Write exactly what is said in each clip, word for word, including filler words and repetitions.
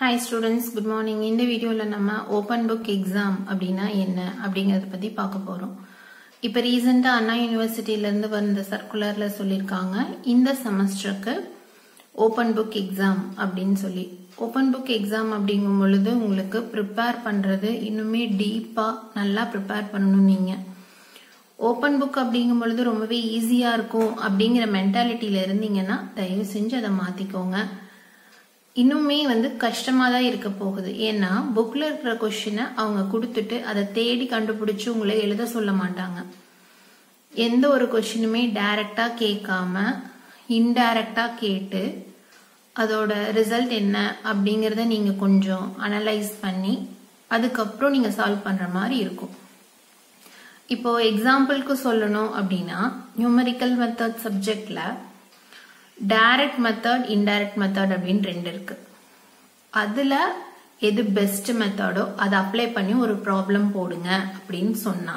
Hi students, good morning. இந்த வீடியோல நம்ம open book exam அப்படினா என்ன அப்படிங்கறத பத்தி பார்க்க போறோம். இப்ப ரீசன்ட்டா அண்ணா யுனிவர்சிட்டில இருந்து வந்த சர்க்குலர்ல சொல்லிருக்காங்க இந்த செமஸ்டருக்கு open book exam அப்படினு சொல்லி. open book exam அப்படிங்கும் பொழுது உங்களுக்கு prepare பண்றது இன்னுமே டீப்பா நல்லா prepare பண்ணனும் நீங்க. open book அப்படிங்கும் பொழுது ரொம்பவே ஈஸியா இருக்கும் அப்படிங்கிற மென்டாலிட்டில இருந்தீங்கன்னா தயவு செஞ்சு அதை மாத்திக்கோங்க. இன்னுமே வந்து கஷ்டமா தான் இருக்க போகுது. ஏன்னா புக்ல இருக்கிற क्वेश्चனை அவங்க கொடுத்துட்டு அதை தேடி கண்டுபிடிச்சு உங்களை எழுத சொல்ல மாட்டாங்க. எந்த ஒரு क्वेश्चனுமே டைரக்டா கேட்காம இன்டைரக்டா கேட்டு அதோட ரிசல்ட் என்ன அப்படிங்கறத நீங்க கொஞ்சம் அனலைஸ் பண்ணி அதுக்கப்புறம் நீங்க சால்வ் பண்ற மாதிரி இருக்கும். இப்போ எக்ஸாம்பிளுக்கு சொல்லணும் அப்படின்னா நியூமெரிக்கல் மெத்தட் சப்ஜெக்ட்ல டைரக்ட் மெத்தட் இன்டைரக்ட் மெத்தட் அப்படின்னு ரெண்டு இருக்கு. அதுல எது பெஸ்ட் மெத்தடோ அதை அப்ளை பண்ணி ஒரு ப்ராப்ளம் போடுங்க அப்படின்னு சொன்னா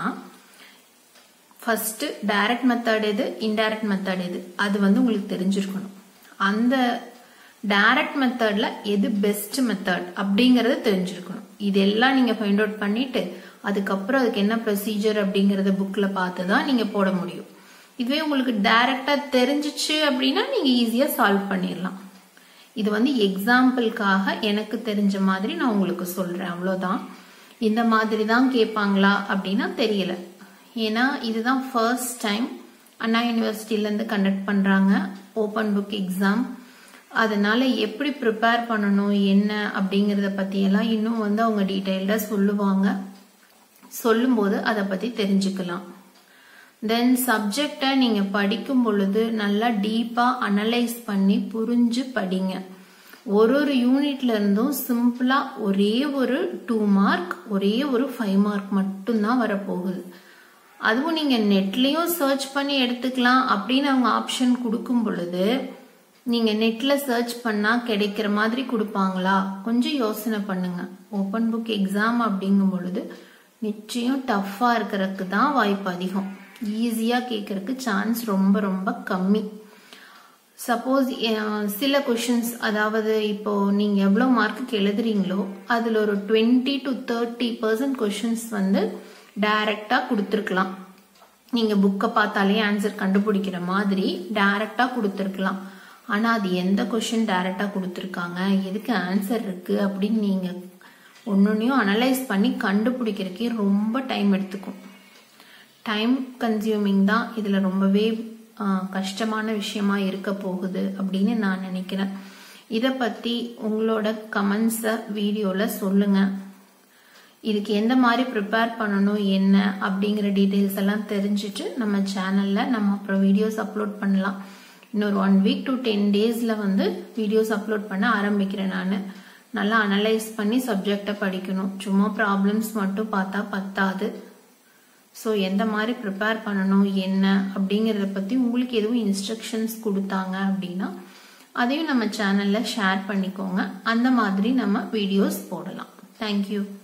ஃபர்ஸ்ட் டைரக்ட் மெத்தட் எது இன்டைரக்ட் மெத்தட் எது அது வந்து உங்களுக்கு தெரிஞ்சிருக்கணும். அந்த டைரக்ட் மெத்தட்ல எது பெஸ்ட் மெத்தட் அப்படிங்கறத தெரிஞ்சிருக்கணும். இதெல்லாம் நீங்க ஃபைண்ட் அவுட் பண்ணிட்டு அதுக்கப்புறம் அதுக்கு என்ன ப்ரொசீஜர் அப்படிங்கறத புக்ல பார்த்து தான் நீங்க போட முடியும். இதுவே உங்களுக்கு டைரக்டா தெரிஞ்சிச்சு அப்படின்னா நீங்க ஈஸியா சால்வ் பண்ணிடலாம். இது வந்து எக்ஸாம்பிளுக்காக எனக்கு தெரிஞ்ச மாதிரி நான் உங்களுக்கு சொல்றேன், அவ்வளவுதான். இந்த மாதிரி தான் கேட்பாங்களா அப்படின்னா தெரியல. ஏன்னா இதுதான் ஃபர்ஸ்ட் டைம் அண்ணா யூனிவர்சிட்டில இருந்து கண்டக்ட் பண்றாங்க ஓபன் புக் எக்ஸாம். அதனால எப்படி ப்ரிப்பேர் பண்ணணும் என்ன அப்படிங்கறத பத்தி எல்லாம் இன்னும் வந்து அவங்க டீடைல்டா சொல்லுவாங்க. சொல்லும் போது அதை பத்தி தெரிஞ்சுக்கலாம். தென் சப்ஜெக்டை நீங்க படிக்கும் பொழுது நல்லா டீப்பா அனலைஸ் பண்ணி புரிஞ்சு படிங்க. ஒரு ஒரு யூனிட்ல இருந்தும் சிம்பிளா ஒரே ஒரு டூ மார்க் ஒரே ஒரு ஃபைவ் மார்க் மட்டும்தான் வரப்போகுது. அதுவும் நீங்க நெட்லயும் சர்ச் பண்ணி எடுத்துக்கலாம் அப்படின்னு அவங்க ஆப்ஷன் கொடுக்கும் பொழுது நீங்க நெட்ல சர்ச் பண்ணா கிடைக்கிற மாதிரி கொடுப்பாங்களா கொஞ்சம் யோசனை பண்ணுங்க. ஓபன் புக் எக்ஸாம் அப்படிங்கும் பொழுது நிச்சயம் டஃப்பா இருக்கிறதுக்கு தான் வாய்ப்பு அதிகம். ஈஸியா கேட்கறதுக்கு சான்ஸ் ரொம்ப ரொம்ப கம்மி. சப்போஸ் சில क्वेश्चंस அதாவது இப்போ நீங்க எவ்வளவு மார்க்குக்கு எழுதுறீங்களோ அதுல ஒரு twenty to thirty percent questions வந்து டைரக்டா கொடுத்துருக்கலாம். நீங்க புக்கை பார்த்தாலே ஆன்சர் கண்டுபிடிக்கிற மாதிரி டைரக்டா கொடுத்துருக்கலாம். ஆனா அது எந்த क्वेश्चन டைரக்டா கொடுத்துருக்காங்க எதுக்கு ஆன்சர் இருக்கு அப்படின்னு நீங்க ஒன்னொன்னையும் அனலைஸ் பண்ணி கண்டுபிடிக்கிறதுக்கே ரொம்ப டைம் எடுத்துக்கும். டைம் கன்சியூமிங் தான் இதுல ரொம்பவே கஷ்டமான விஷயமா இருக்க போகுது அப்படின்னு நான் நினைக்கிறேன். இத பத்தி உங்களோட கமெண்ட்ஸ வீடியோல சொல்லுங்க. இதுக்கு எந்த மாதிரி ப்ரிப்பேர் பண்ணணும் என்ன அப்படிங்கிற டீடைல்ஸ் எல்லாம் தெரிஞ்சுட்டு நம்ம சேனல்ல நம்ம அப்புறம் வீடியோஸ் அப்லோட் பண்ணலாம். இன்னொரு ஒன் வீக் டு டென் டேஸ்ல வந்து வீடியோஸ் அப்லோட் பண்ண ஆரம்பிக்கிறேன். நான் நல்லா அனலைஸ் பண்ணி சப்ஜெக்டை படிக்கணும். சும்மா ப்ராப்ளம்ஸ் மட்டும் பார்த்தா பத்தாது. ஸோ எந்த மாதிரி ப்ரிப்பேர் பண்ணணும் என்ன அப்படிங்கிறத பற்றி உங்களுக்கு எதுவும் இன்ஸ்ட்ரக்ஷன்ஸ் கொடுத்தாங்க அப்படின்னா அதையும் நம்ம சேனலில் ஷேர் பண்ணிக்கோங்க. அந்த மாதிரி நம்ம வீடியோஸ் போடலாம். தேங்க்யூ.